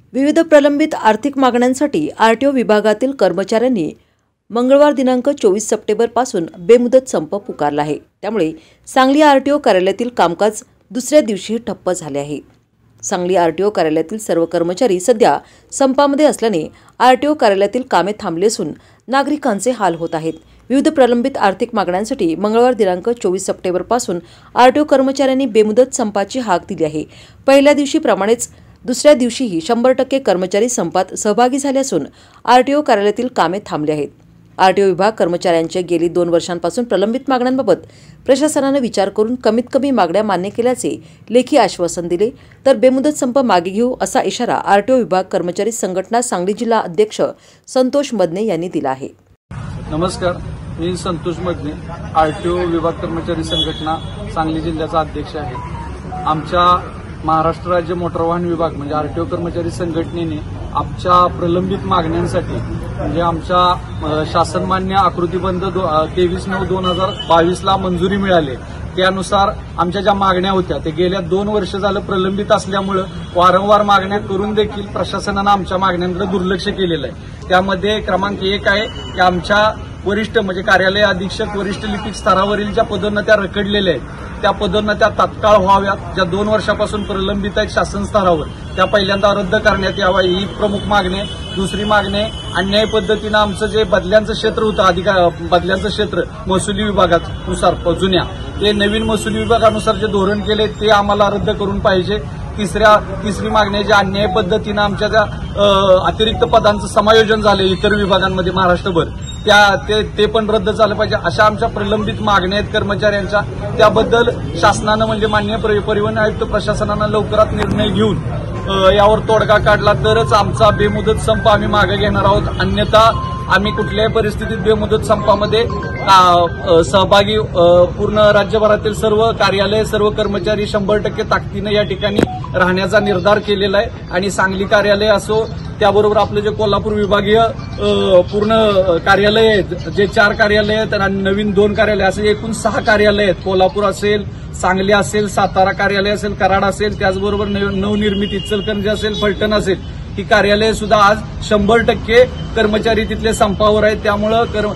विविध प्रलंबित आर्थिक मागण्यांसाठी आरटीओ विभागातील कर्मचाऱ्यांनी मंगळवार दिनांक 24 सप्टेंबरपासून बेमुदत संप पुकारला आहे। त्यामुळे सांगली आरटीओ कार्यालयातील कामकाज दुसऱ्या दिवशी ठप्प झाले आहे। सांगली आरटीओ कार्यालयातील सर्व कर्मचारी सध्या संपामध्ये असल्याने आरटीओ कार्यालयातील कामे थांबली असून नागरिकांचे हाल होत आहेत। विविध प्रलंबित आर्थिक मागण्यांसाठी मंगळवार दिनांक 24 सप्टेंबरपासून आरटीओ कर्मचाऱ्यांनी बेमुदत संपाची हाक दिली आहे। पहिल्या दिवशी प्रमाणेच दुसऱ्या दिवशीही 100% कर्मचारी संपात सहभागी झाले असून आरटीओ कार्यालयातील कामे थांबली आहेत। आरटीओ विभाग कर्मचाऱ्यांच्या गेली 2 वर्षांपासून प्रलंबित मागण्यांबाबत प्रशासनाने विचार करून कमीत कमी मागण्या मान्य केल्याचे लेखी आश्वासन दिले, तर बेमुदत संप मागे घेऊ असा इशारा आरटीओ विभाग कर्मचारी संघटना सांगली जिल्हा अध्यक्ष संतोष मदने यांनी दिला आहे। नमस्कार, मी संतोष मदने, आरटीओ विभाग कर्मचारी संघटना सांगली जिल्ह्याचा अध्यक्ष आहे। आमच्या महाराष्ट्र राज्य मोटार वाहन विभाग म्हणजे आरटीओ कर्मचारी संघटनेने आमच्या प्रलंबित मागण्यांसाठी म्हणजे आमच्या शासनमान्य आकृतीबंध 23/9/2022 ला मंजुरी मिळाली, त्यानुसार आमच्या ज्या मागण्या होत्या ते गेल्या 2 वर्ष झालं प्रलंबित असल्यामुळे वारंवार मागण्या करून देखील प्रशासनानं आमच्या मागण्यांकडे दुर्लक्ष केलेलं आहे। त्यामध्ये क्रमांक 1 आहे की आमच्या वरिष्ठ म्हणजे कार्यालय अधीक्षक वरिष्ठ लिपिक स्तरावरील ज्या पदोन्नत्या रखडलेल्या आहेत त्या पदोन्नत्या तात्काळ व्हाव्यात। ज्या 2 वर्षापासून प्रलंबित आहेत शासन स्तरावर त्या पहिल्यांदा रद्द करण्यात यावा ही प्रमुख मागणी आहे। दुसरी मागणी अन्याय पद्धतीनं आमचं जे बदल्यांचं क्षेत्र होतं बदल्यांचं क्षेत्र महसुली विभागानुसार जुन्या ते नवीन महसुली विभागानुसार जे धोरण केले ते आम्हाला रद्द करून पाहिजे। तिसरी मागणी जी अन्याय पद्धतीनं आमच्या ज्या अतिरिक्त पदांचं समायोजन झालं इतर विभागांमध्ये महाराष्ट्रभर ते पण रद्द झालं पाहिजे। अशा आमच्या प्रलंबित मागण्या आहेत कर्मचाऱ्यांच्या, त्याबद्दल शासनानं म्हणजे माननीय परिवहन आयुक्त प्रशासनानं लवकरात निर्णय घेऊन यावर तोडगा काढला तरच आमचा बेमुदत संप आम्ही मागे घेणार आहोत। अन्यथा आम्ही कुठल्याही परिस्थितीत बेमुदत संपामध्ये सहभागी पूर्ण राज्यभरातील सर्व कार्यालय सर्व कर्मचारी 100% ताकदीनं या ठिकाणी राहण्याचा निर्धार केलेला आहे। आणि सांगली कार्यालय असो त्याबरोबर आपलं जे कोल्हापूर विभागीय पूर्ण कार्यालय आहेत जे 4 कार्यालय आहेत आणि नवीन 2 कार्यालय असे एकूण 6 कार्यालय आहेत। कोल्हापूर असेल, सांगली असेल, सातारा कार्यालय असेल, कराड असेल, त्याचबरोबर नवनिर्मित इचलकरंजी असेल, फलटण असेल, ही कार्यालय सुद्धा आज 100% कर्मचारी तिथले संपावर आहेत। त्यामुळं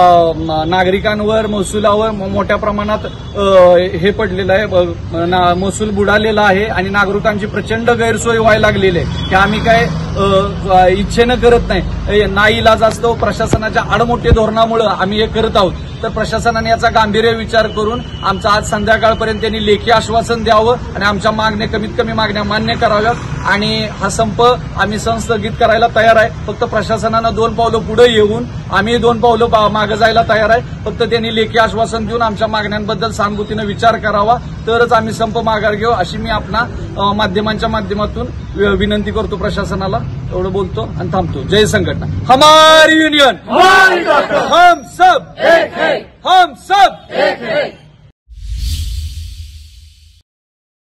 नागरिकांवर महसुलावर मोठ्या प्रमाणात हे पडलेलं आहे, महसूल बुडालेला आहे आणि नागरिकांची प्रचंड गैरसोय व्हायला लागलेली आहे। हे आम्ही काय इच्छेनं करत नाही, नाईलाज असतो प्रशासनाच्या आडमोठे धोरणामुळे आम्ही हे करत आहोत। तर प्रशासनाने याचा गांभीर्य विचार करून आमचा आज संध्याकाळपर्यंत त्यांनी लेखी आश्वासन द्यावं आणि आमच्या मागण्या कमीत कमी मागण्या मान्य कराव्यात आणि हा संप आम्ही संस्थगित करायला तयार आहे। फक्त प्रशासनानं 2 पावलं पुढे येऊन आम्ही 2 पावलं मागे जायला तयार आहे। फक्त त्यांनी लेखी आश्वासन देऊन आमच्या मागण्यांबद्दल सहानुभूतीनं विचार करावा तरच आम्ही संप माघार घेऊ अशी मी आपल्या माध्यमांच्या माध्यमातून विनंती करतो प्रशासनाला। एवढं बोलतो आणि थांबतो। जय संघटना, हमारी यूनियन, हम सब एक है, हम सब एक है।